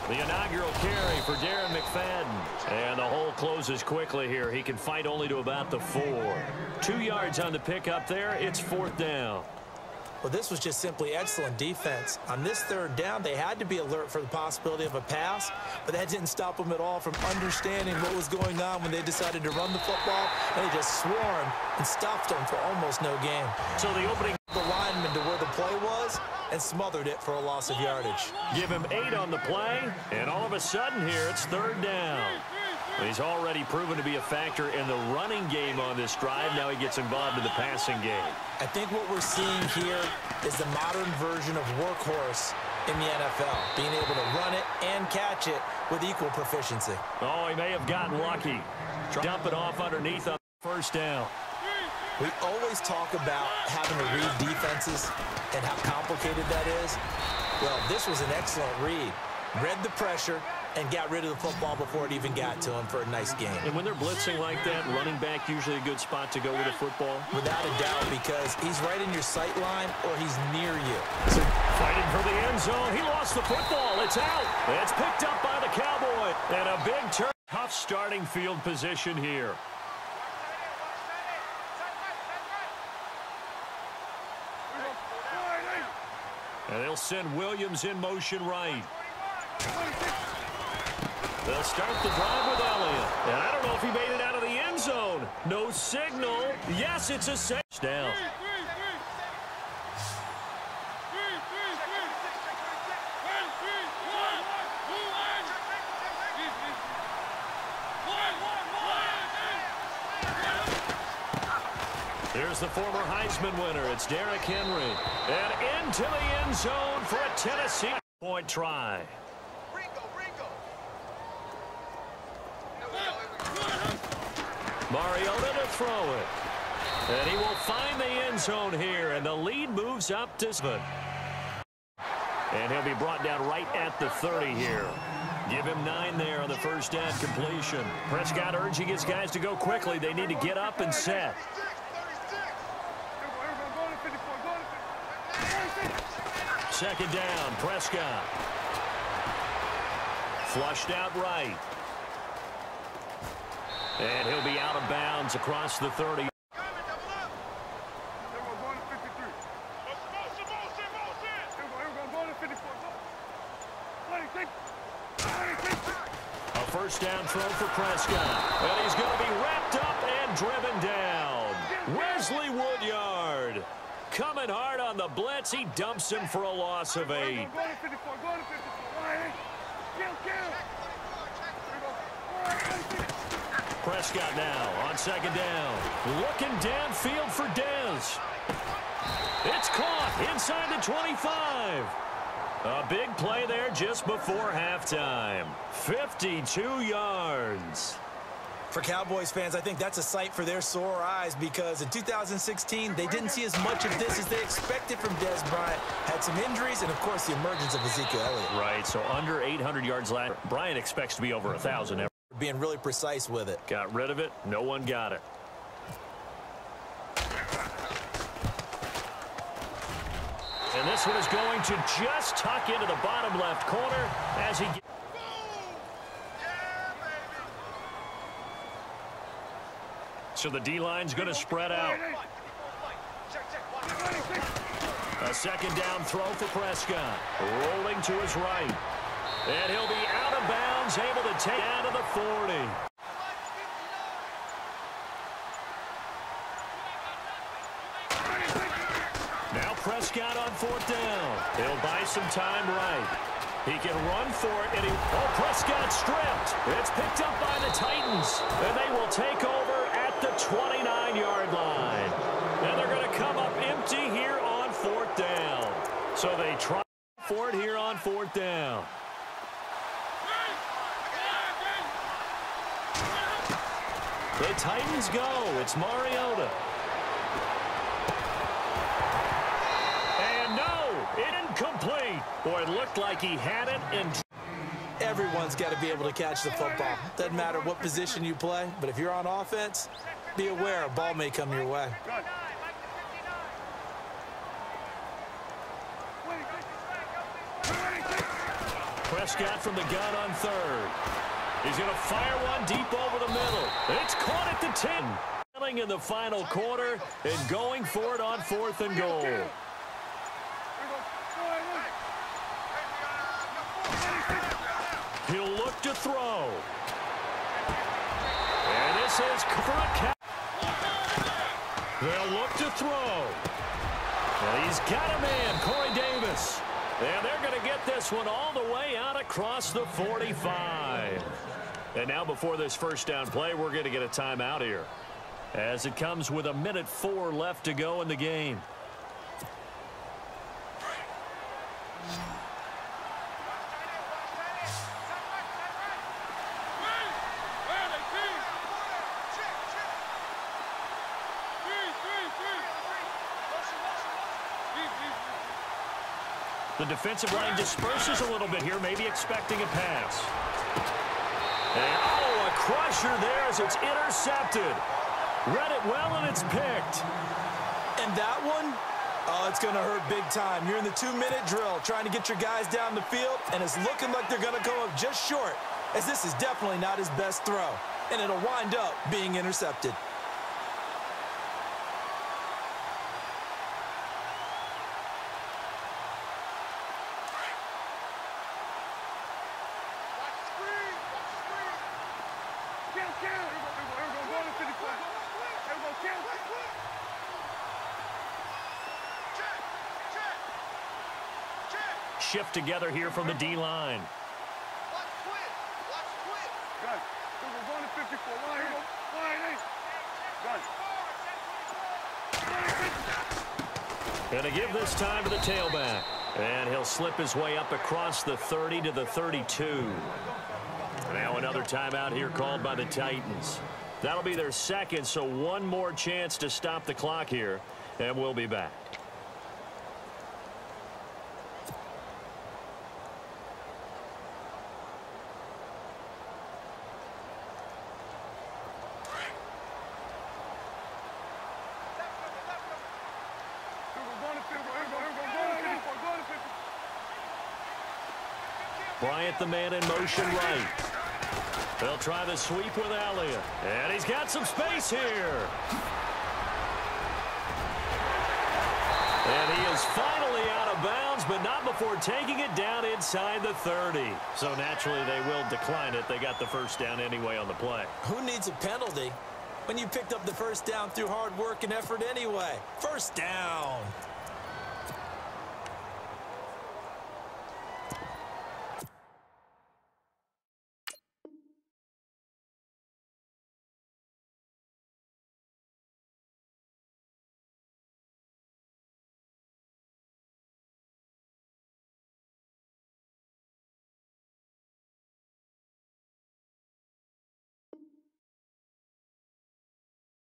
The inaugural carry for Darren McFadden. And the hole closes quickly here. He can fight only to about the 4. 2 yards on the pickup there. It's 4th down. Well, this was just simply excellent defense. On this 3rd down, they had to be alert for the possibility of a pass, but that didn't stop them at all from understanding what was going on when they decided to run the football, and they just swarmed and stuffed them for almost no gain. So the opening the lineman to where the play was and smothered it for a loss of yardage. Give him 8 on the play, and all of a sudden here it's 3rd down. He's already proven to be a factor in the running game on this drive. Now he gets involved in the passing game. I think what we're seeing here is the modern version of workhorse in the NFL, being able to run it and catch it with equal proficiency. Oh, he may have gotten lucky. Dump it off underneath on 1st down. We always talk about having to read defenses and how complicated that is. Well, this was an excellent read. Read the pressure and got rid of the football before it even got to him for a nice game. And when they're blitzing like that, running back usually a good spot to go with the football? Without a doubt, because he's right in your sight line or he's near you. So fighting for the end zone. He lost the football. It's out. It's picked up by the Cowboy. And a big turn. Tough starting field position here. And they'll send Williams in motion right. They'll start the drive with Elliott. And I don't know if he made it out of the end zone. No signal. Yes, it's a touchdown. Here's the former Heisman winner. It's Derrick Henry. And into the end zone for a Tennessee point try. Mariota to throw it. And he will find the end zone here. And the lead moves up to 7. And he'll be brought down right at the 30 here. Give him 9 there on the first down completion. Prescott urging his guys to go quickly. They need to get up and set. Second down, Prescott. Flushed out right. And he'll be out of bounds across the 30. A first down throw for Prescott. And he's going to be wrapped up and driven down. Wesley Woodyard coming hard on the blitz. He dumps him for a loss of 8. Prescott now on second down. Looking downfield for Dez. It's caught inside the 25. A big play there just before halftime. 52 yards. For Cowboys fans, I think that's a sight for their sore eyes because in 2016, they didn't see as much of this as they expected from Dez Bryant. Had some injuries and, of course, the emergence of Ezekiel Elliott. Right, so under 800 yards last. Bryant expects to be over 1,000. Being really precise with it. Got rid of it. No one got it. And this one is going to just tuck into the bottom left corner as he gets. So the D-line's going to spread out. A second down throw for Prescott. Rolling to his right. And he'll be out of bounds, able to take out of the 40. Now Prescott on fourth down. He'll buy some time right. He can run for it, and Prescott stripped. It's picked up by the Titans, and they will take over at the 29-yard line. And they're going to come up empty here on fourth down. So they try for it here on fourth down. The Titans go. It's Mariota. And no, incomplete. Boy, it looked like he had it. And everyone's got to be able to catch the football. Doesn't matter what position you play, but if you're on offense, be aware a ball may come your way. Prescott from the gun on third. He's going to fire one deep over the middle. It's caught at the 10. In the final quarter and going for it on 4th and goal. He'll look to throw. And this is for a catch. They'll look to throw. And he's got a man, Corey Davis. And they're going to get this one all the way out across the 45. And now before this first down play, we're going to get a timeout here, as it comes with 1:04 left to go in the game. The defensive line disperses a little bit here, maybe expecting a pass. And, oh, a crusher there as it's intercepted. Read it well, and it's picked. And that one, oh, it's going to hurt big time. You're in the 2-minute drill trying to get your guys down the field, and it's looking like they're going to come up just short, as this is definitely not his best throw, and it'll wind up being intercepted. Shift together here from the D-line. And to give this time to the tailback. And he'll slip his way up across the 30 to the 32. Now another timeout here called by the Titans. That'll be their second, so one more chance to stop the clock here, and we'll be back. Bryant, the man in motion right. They'll try the sweep with Elliott. And he's got some space here. And he is finally out of bounds, but not before taking it down inside the 30. So naturally they will decline it. They got the first down anyway on the play. Who needs a penalty when you picked up the first down through hard work and effort anyway? First down.